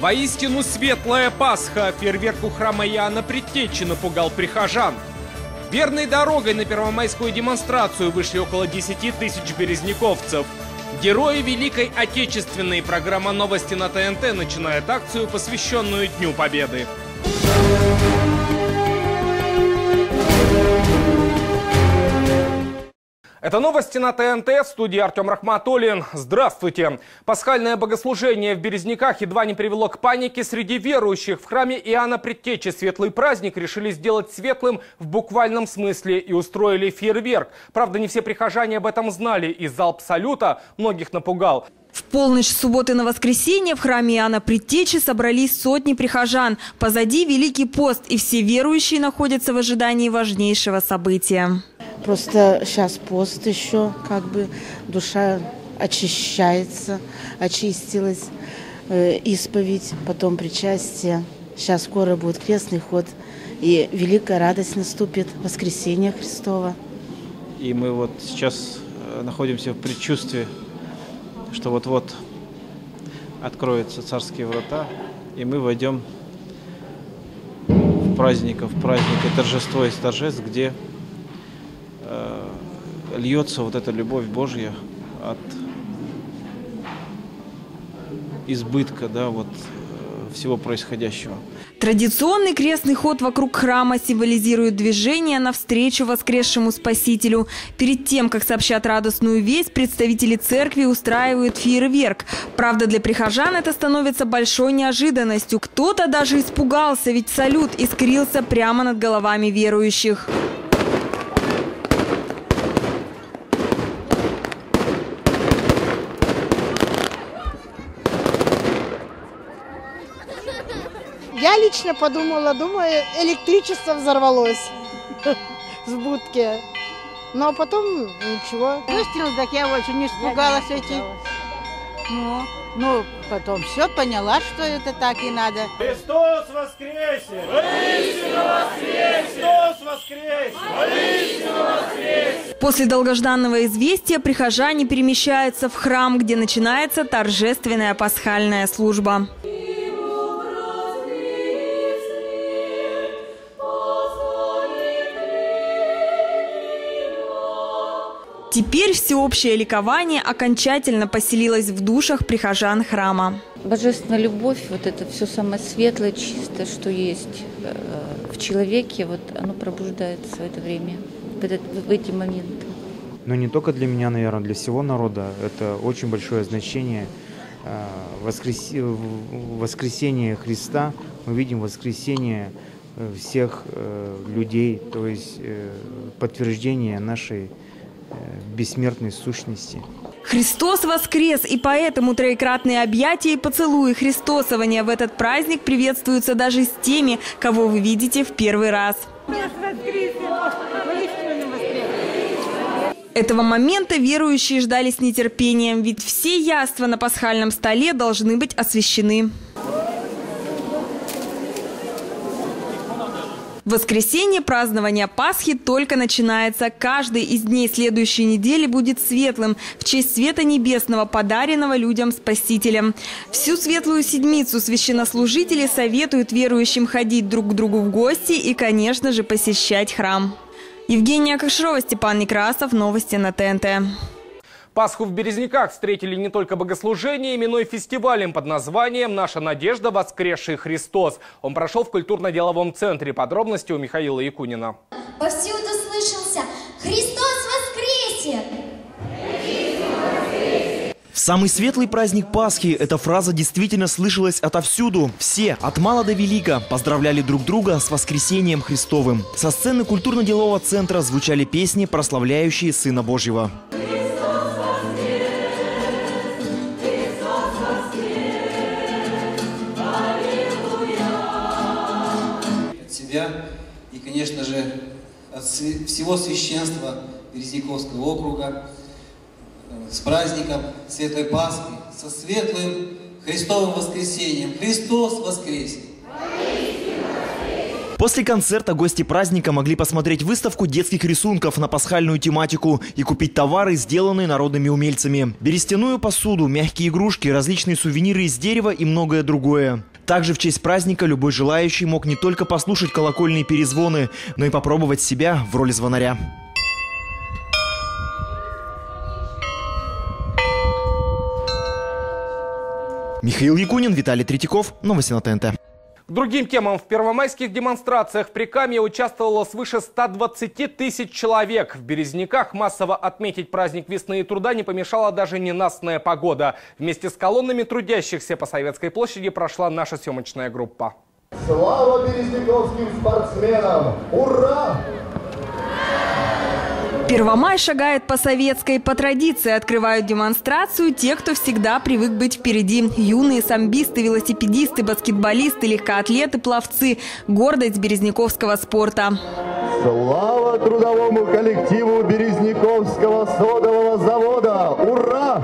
Воистину светлая Пасха. Фейерверк у храма Иоанна Предтечи напугал прихожан. Верной дорогой на первомайскую демонстрацию вышли около 10 тысяч березняковцев. Герои Великой Отечественной. Программа «Новости» на ТНТ начинает акцию, посвященную Дню Победы. Это новости на ТНТ, в студии Артем Рахматуллин. Здравствуйте. Пасхальное богослужение в Березняках едва не привело к панике среди верующих. В храме Иоанна Предтечи светлый праздник решили сделать светлым в буквальном смысле и устроили фейерверк. Правда, не все прихожане об этом знали, и залп салюта многих напугал. В полночь с субботы на воскресенье в храме Иоанна Предтечи собрались сотни прихожан. Позади Великий пост, и все верующие находятся в ожидании важнейшего события. Просто сейчас пост еще, душа очищается, очистилась, исповедь, потом причастие. Сейчас скоро будет крестный ход, и великая радость наступит, воскресение Христово. И мы вот сейчас находимся в предчувствии, что вот-вот откроются царские врата, и мы войдем в праздник и торжество из торжеств, где льется вот эта любовь Божья от избытка, всего происходящего. Традиционный крестный ход вокруг храма символизирует движение навстречу воскресшему Спасителю. Перед тем, как сообщат радостную весть, представители церкви устраивают фейерверк. Правда, для прихожан это становится большой неожиданностью. Кто-то даже испугался, ведь салют искрился прямо над головами верующих. Я лично думаю, электричество взорвалось в будке. Но потом ничего. Выстрел, так я очень испугалась Ну, потом все поняла, что это так и надо. Христос воскресе! Воистину воскресе! Христос воскресе! Воистину воскресе! После долгожданного известия прихожане перемещаются в храм, где начинается торжественная пасхальная служба. Теперь всеобщее ликование окончательно поселилось в душах прихожан храма. Божественная любовь, это все самое светлое, чистое, что есть в человеке, оно пробуждается в это время, в эти моменты. Но не только для меня, наверное, для всего народа. Это очень большое значение. Воскресение Христа, мы видим воскресение всех людей, то есть подтверждение нашей бессмертной сущности. Христос воскрес, и поэтому троекратные объятия и поцелуи христосования в этот праздник приветствуются даже с теми, кого вы видите в первый раз. Этого момента верующие ждали с нетерпением, ведь все яства на пасхальном столе должны быть освящены. В воскресенье празднование Пасхи только начинается. Каждый из дней следующей недели будет светлым в честь света небесного, подаренного людям Спасителем. Всю Светлую Седмицу священнослужители советуют верующим ходить друг к другу в гости и, конечно же, посещать храм. Евгения Каширова, Степан Некрасов. Новости на ТНТ. Пасху в Березняках встретили не только богослужениями, но и фестивалем под названием «Наша надежда. Воскресший Христос». Он прошел в культурно-деловом центре. Подробности у Михаила Якунина. Повсюду слышался «Христос воскресе!» В самый светлый праздник Пасхи эта фраза действительно слышалась отовсюду. Все, от мала до велика, поздравляли друг друга с воскресением Христовым. Со сцены культурно-делового центра звучали песни, прославляющие Сына Божьего. И, конечно же, от всего священства Березняковского округа с праздником Светлой Пасхи, со светлым Христовым воскресением. Христос воскресе! После концерта гости праздника могли посмотреть выставку детских рисунков на пасхальную тематику и купить товары, сделанные народными умельцами. Берестяную посуду, мягкие игрушки, различные сувениры из дерева и многое другое. Также в честь праздника любой желающий мог не только послушать колокольные перезвоны, но и попробовать себя в роли звонаря. Михаил Якунин, Виталий Третьяков. Новости на ТНТ. К другим темам. В первомайских демонстрациях в Прикамье участвовало свыше 120 тысяч человек. В Березниках массово отметить праздник весны и труда не помешала даже ненастная погода. Вместе с колоннами трудящихся по Советской площади прошла наша съемочная группа. Слава березниковским спортсменам! Ура! Первомай шагает по советской. По традиции открывают демонстрацию те, кто всегда привык быть впереди. Юные самбисты, велосипедисты, баскетболисты, легкоатлеты, пловцы. Гордость березниковского спорта. Слава трудовому коллективу Березниковского содового завода! Ура!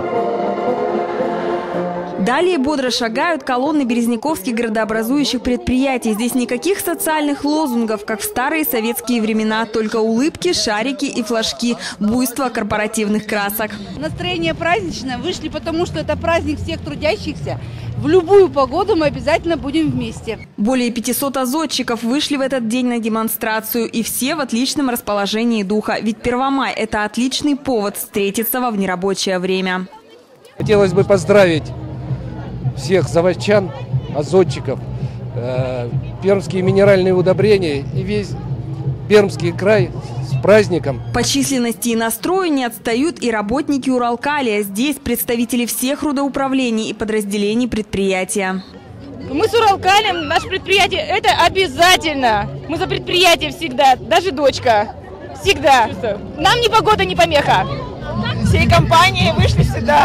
Далее бодро шагают колонны березниковских градообразующих предприятий. Здесь никаких социальных лозунгов, как в старые советские времена. Только улыбки, шарики и флажки. Буйство корпоративных красок. Настроение праздничное. Вышли, потому что это праздник всех трудящихся. В любую погоду мы обязательно будем вместе. Более 500 азотчиков вышли в этот день на демонстрацию. И все в отличном расположении духа. Ведь Первомай – это отличный повод встретиться во внерабочее время. Хотелось бы поздравить всех заводчан, азотчиков, пермские минеральные удобрения и весь Пермский край с праздником. По численности и настрою не отстают и работники Уралкалия. Здесь представители всех рудоуправлений и подразделений предприятия. Мы с Уралкалием, наше предприятие, это обязательно. Мы за предприятие всегда, даже дочка. Всегда. Нам ни погода, ни помеха. Всей компании вышли сюда.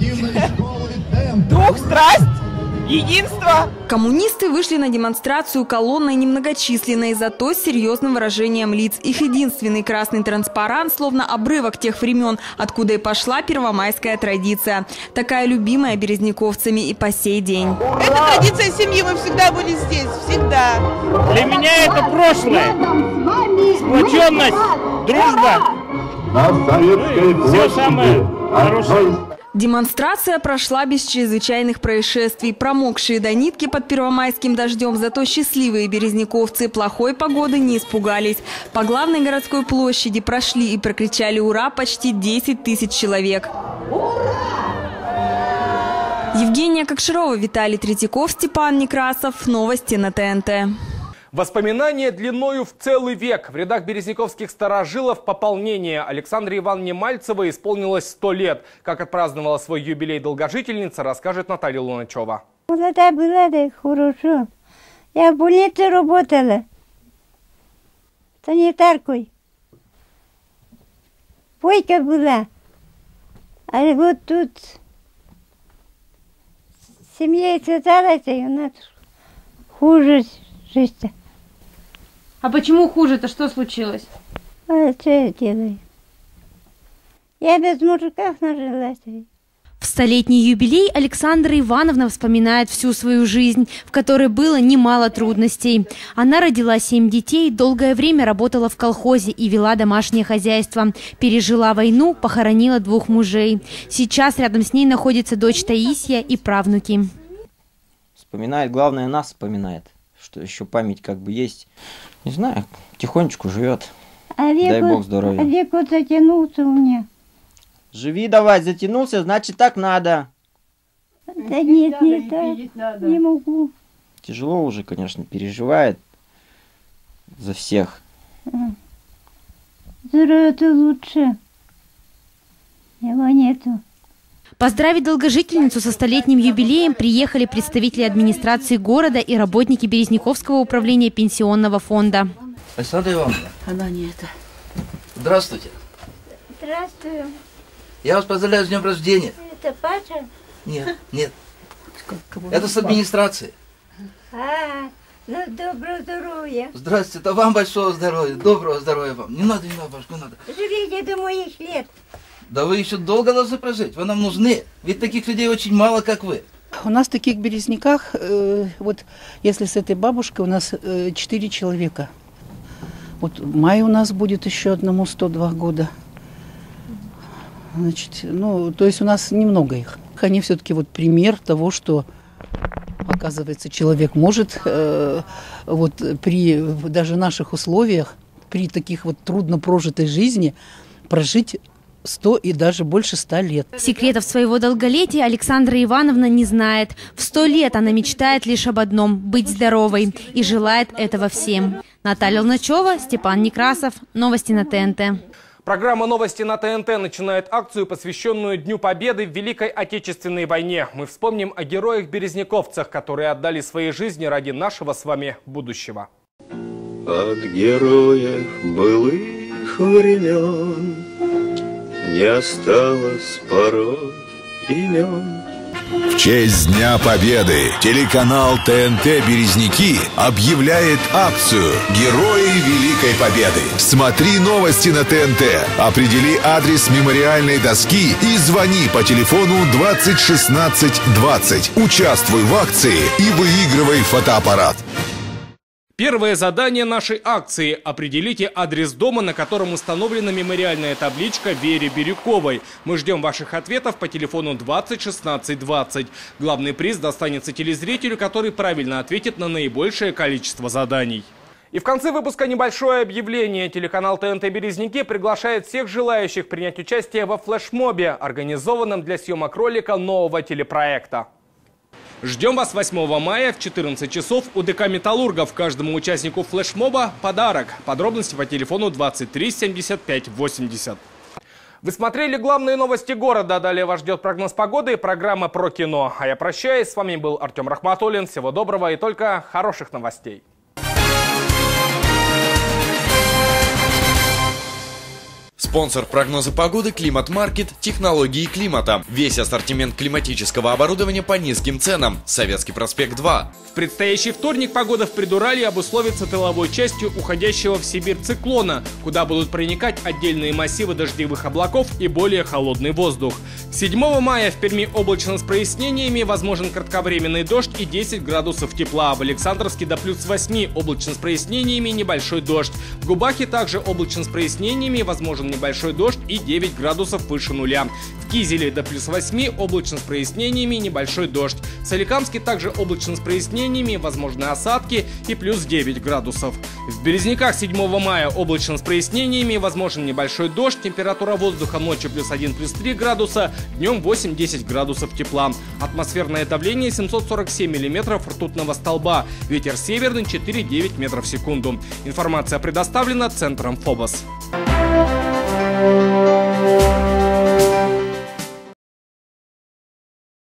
Дух, страсть, единство. Коммунисты вышли на демонстрацию колонной немногочисленной, зато с серьезным выражением лиц. Их единственный красный транспарант, словно обрывок тех времен, откуда и пошла первомайская традиция. Такая любимая березниковцами и по сей день. Это традиция семьи, мы всегда были здесь, всегда. Для меня это прошлое. Сплоченность, дружба. Все самое хорошее. Демонстрация прошла без чрезвычайных происшествий. Промокшие до нитки под первомайским дождем, зато счастливые березниковцы плохой погоды не испугались. По главной городской площади прошли и прокричали «Ура!» почти 10 тысяч человек. Евгения Кокширова, Виталий Третьяков, Степан Некрасов. Новости на ТНТ. Воспоминания длиною в целый век. В рядах березниковских старожилов пополнение. Александре Ивановне Мальцевой исполнилось 100 лет. Как отпраздновала свой юбилей долгожительница, расскажет Наталья Луначева. Молодая была, да хорошо. Я в больнице работала. Санитаркой. Пойка была. А вот тут семья связалась, и у нас хуже жизнь. А почему хуже-то? Что случилось? А что я делаю? Я без мужиков нажилась. В столетний юбилей Александра Ивановна вспоминает всю свою жизнь, в которой было немало трудностей. Она родила 7 детей, долгое время работала в колхозе и вела домашнее хозяйство. Пережила войну, похоронила 2 мужей. Сейчас рядом с ней находится дочь Таисия и правнуки. Вспоминает, главное, нас вспоминает, что еще память как бы есть. Не знаю, тихонечку живет. Дай Бог здоровья. А век вот затянулся у меня. Живи давай, затянулся, значит так надо. Да нет, не так, не могу. Тяжело уже, конечно, переживает за всех. Здоровье-то лучше. Его нету. Поздравить долгожительницу со столетним юбилеем приехали представители администрации города и работники Березниковского управления пенсионного фонда. Александра Ивановна. Она не это. Здравствуйте. Здравствуй. Я вас поздравляю с днем рождения. Это Паша? Нет, нет. Это с администрации. Ну доброго здоровья. Здравствуйте, это вам большого здоровья, доброго здоровья вам. Не надо, бабушка, не надо. Живите до моих лет. Да вы еще долго должны прожить, вы нам нужны. Ведь таких людей очень мало, как вы. У нас в таких Березняках, вот если с этой бабушкой, у нас 4 человека. Вот в мае у нас будет еще одному 102 года. Значит, ну, то есть у нас немного их. Они все-таки вот пример того, что, оказывается, человек может вот при даже наших условиях, при таких вот трудно прожитой жизни прожить 100 и даже больше 100 лет. Секретов своего долголетия Александра Ивановна не знает. В 100 лет она мечтает лишь об одном – быть здоровой. И желает этого всем. Наталья Луначева, Степан Некрасов. Новости на ТНТ. Программа «Новости на ТНТ» начинает акцию, посвященную Дню Победы в Великой Отечественной войне. Мы вспомним о героях-березняковцах, которые отдали свои жизни ради нашего с вами будущего. От героев былых времен не осталось порой имен. В честь Дня Победы телеканал ТНТ «Березники» объявляет акцию «Герои Великой Победы». Смотри новости на ТНТ, определи адрес мемориальной доски и звони по телефону 20 16 20. Участвуй в акции и выигрывай фотоаппарат. Первое задание нашей акции – определите адрес дома, на котором установлена мемориальная табличка Вере Бирюковой. Мы ждем ваших ответов по телефону 20 16 20. Главный приз достанется телезрителю, который правильно ответит на наибольшее количество заданий. И в конце выпуска небольшое объявление. Телеканал ТНТ «Березники» приглашает всех желающих принять участие во флешмобе, организованном для съемок ролика нового телепроекта. Ждем вас 8 мая в 14 часов у ДК «Металлургов». Каждому участнику флешмоба подарок. Подробности по телефону 23 75 80. Вы смотрели главные новости города. Далее вас ждет прогноз погоды и программа про кино. А я прощаюсь. С вами был Артем Рахматуллин. Всего доброго и только хороших новостей. Спонсор прогноза погоды «Климат-маркет. Технологии климата». Весь ассортимент климатического оборудования по низким ценам. Советский проспект 2. В предстоящий вторник погода в Придуралье обусловится тыловой частью уходящего в Сибирь циклона, куда будут проникать отдельные массивы дождевых облаков и более холодный воздух. 7 мая в Перми облачно с прояснениями, возможен кратковременный дождь и 10 градусов тепла. В Александровске до +8, облачно с прояснениями, небольшой дождь. В Губахе также облачно с прояснениями, возможен небольшой дождь и 9 градусов выше нуля. В Кизеле до +8, облачно с прояснениями, небольшой дождь. В Соликамске также облачно с прояснениями, возможны осадки и +9 градусов. В Березняках 7 мая облачно с прояснениями, возможен небольшой дождь. Температура воздуха ночью +1, +3 градуса, днем 8-10 градусов тепла. Атмосферное давление 747 миллиметров ртутного столба. Ветер северный 4-9 метров в секунду. Информация предоставлена центром ФОБОС.